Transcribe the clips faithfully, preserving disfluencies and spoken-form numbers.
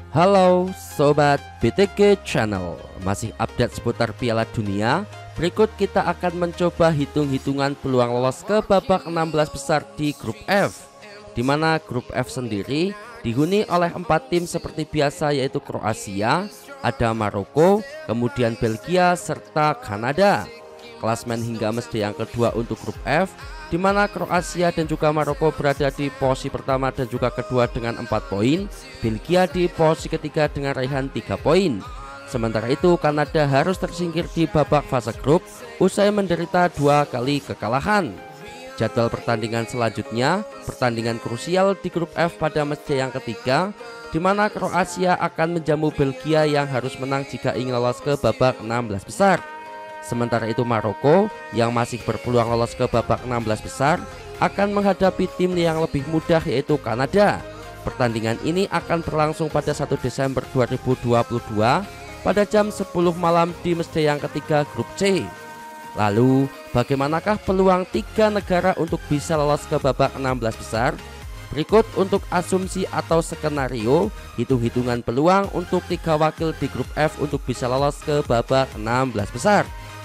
Halo Sobat B T G Channel, masih update seputar Piala Dunia. Berikut kita akan mencoba hitung-hitungan peluang lolos ke babak enam belas besar di grup F, di mana grup F sendiri dihuni oleh empat tim seperti biasa, yaitu Kroasia, ada Maroko, kemudian Belgia, serta Kanada. Klasmen hingga matchday yang kedua untuk grup F, di mana Kroasia dan juga Maroko berada di posisi pertama dan juga kedua dengan empat poin, Belgia di posisi ketiga dengan raihan tiga poin. Sementara itu Kanada harus tersingkir di babak fase grup usai menderita dua kali kekalahan. Jadwal pertandingan selanjutnya, pertandingan krusial di grup F pada matchday yang ketiga, di mana Kroasia akan menjamu Belgia yang harus menang jika ingin lolos ke babak enam belas besar. Sementara itu Maroko yang masih berpeluang lolos ke babak enam belas besar akan menghadapi tim yang lebih mudah, yaitu Kanada. Pertandingan ini akan berlangsung pada satu Desember dua ribu dua puluh dua pada jam sepuluh malam di matchday yang ketiga grup C. Lalu bagaimanakah peluang tiga negara untuk bisa lolos ke babak enam belas besar? Berikut untuk asumsi atau skenario hitung-hitungan peluang untuk tiga wakil di grup F untuk bisa lolos ke babak enam belas besar.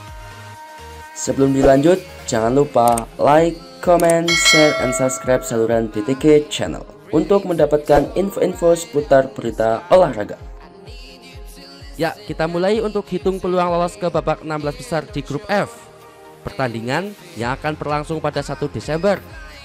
Sebelum dilanjut, jangan lupa like, comment, share, and subscribe saluran B T G Channel untuk mendapatkan info-info seputar berita olahraga. Ya, kita mulai untuk hitung peluang lolos ke babak enam belas besar di grup F. Pertandingan yang akan berlangsung pada satu Desember.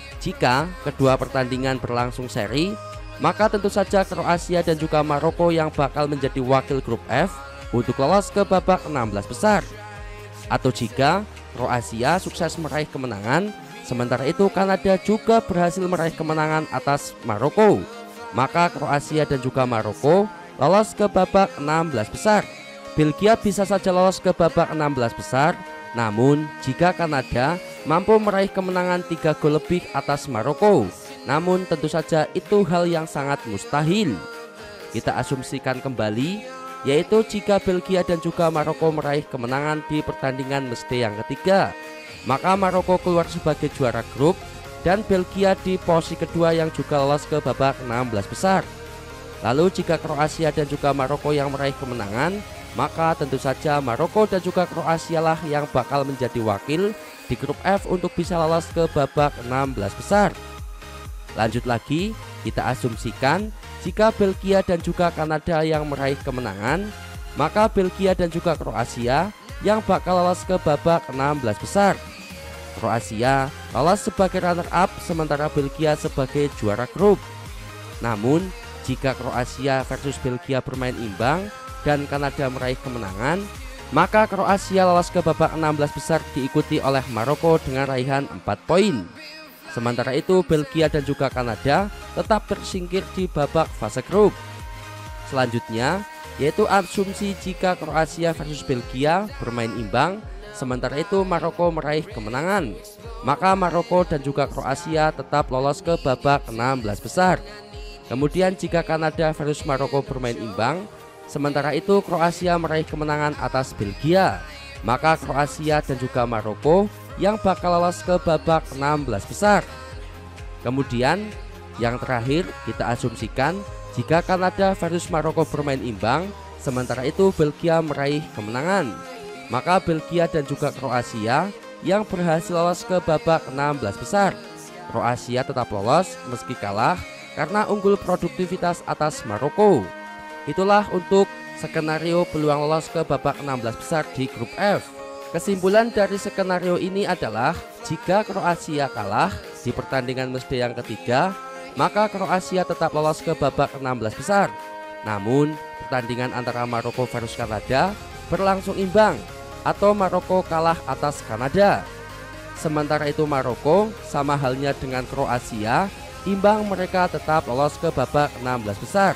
Jika kedua pertandingan berlangsung seri, maka tentu saja Kroasia dan juga Maroko yang bakal menjadi wakil grup F untuk lolos ke babak enam belas besar. Atau jika Kroasia sukses meraih kemenangan, sementara itu Kanada juga berhasil meraih kemenangan atas Maroko, maka Kroasia dan juga Maroko lolos ke babak enam belas besar. Belgia bisa saja lolos ke babak enam belas besar, namun jika Kanada mampu meraih kemenangan tiga gol lebih atas Maroko, namun tentu saja itu hal yang sangat mustahil. Kita asumsikan kembali, yaitu jika Belgia dan juga Maroko meraih kemenangan di pertandingan matchday yang ketiga, maka Maroko keluar sebagai juara grup dan Belgia di posisi kedua yang juga lolos ke babak enam belas besar. Lalu jika Kroasia dan juga Maroko yang meraih kemenangan, maka tentu saja Maroko dan juga Kroasia lah yang bakal menjadi wakil di grup F untuk bisa lolos ke babak enam belas besar. Lanjut lagi, kita asumsikan jika Belgia dan juga Kanada yang meraih kemenangan, maka Belgia dan juga Kroasia yang bakal lolos ke babak enam belas besar. Kroasia lolos sebagai runner up, sementara Belgia sebagai juara grup. Namun jika Kroasia versus Belgia bermain imbang dan Kanada meraih kemenangan, maka Kroasia lolos ke babak enam belas besar diikuti oleh Maroko dengan raihan empat poin. Sementara itu Belgia dan juga Kanada tetap tersingkir di babak fase grup. Selanjutnya yaitu asumsi jika Kroasia versus Belgia bermain imbang, sementara itu Maroko meraih kemenangan, maka Maroko dan juga Kroasia tetap lolos ke babak enam belas besar. Kemudian jika Kanada versus Maroko bermain imbang, sementara itu Kroasia meraih kemenangan atas Belgia, maka Kroasia dan juga Maroko yang bakal lolos ke babak enam belas besar. Kemudian yang terakhir kita asumsikan jika Kanada versus Maroko bermain imbang, sementara itu Belgia meraih kemenangan, maka Belgia dan juga Kroasia yang berhasil lolos ke babak enam belas besar. Kroasia tetap lolos meski kalah karena unggul produktivitas atas Maroko. Itulah untuk skenario peluang lolos ke babak enam belas besar di grup F. Kesimpulan dari skenario ini adalah jika Kroasia kalah di pertandingan matchday yang ketiga, maka Kroasia tetap lolos ke babak enam belas besar. Namun pertandingan antara Maroko versus Kanada berlangsung imbang atau Maroko kalah atas Kanada. Sementara itu Maroko sama halnya dengan Kroasia, imbang mereka tetap lolos ke babak enam belas besar.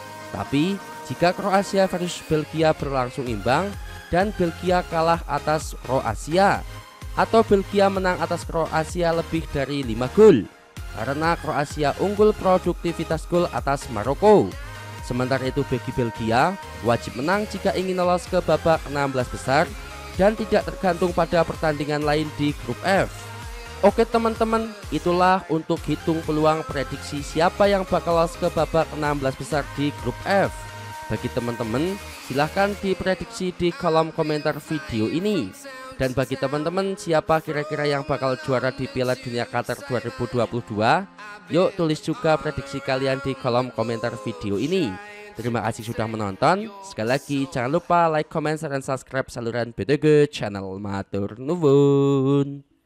Tapi jika Kroasia versus Belgia berlangsung imbang dan Belgia kalah atas Kroasia, atau Belgia menang atas Kroasia lebih dari lima gol, karena Kroasia unggul produktivitas gol atas Maroko. Sementara itu bagi Belgia wajib menang jika ingin lolos ke babak enam belas besar dan tidak tergantung pada pertandingan lain di grup F. Oke teman-teman, itulah untuk hitung peluang prediksi siapa yang bakal lolos ke babak enam belas besar di grup F. Bagi teman-teman, silahkan diprediksi di kolom komentar video ini. Dan bagi teman-teman, siapa kira-kira yang bakal juara di Piala Dunia Qatar dua ribu dua puluh dua? Yuk tulis juga prediksi kalian di kolom komentar video ini. Terima kasih sudah menonton. Sekali lagi jangan lupa like, comment, share, dan subscribe saluran B T G Channel. Matur nuwun.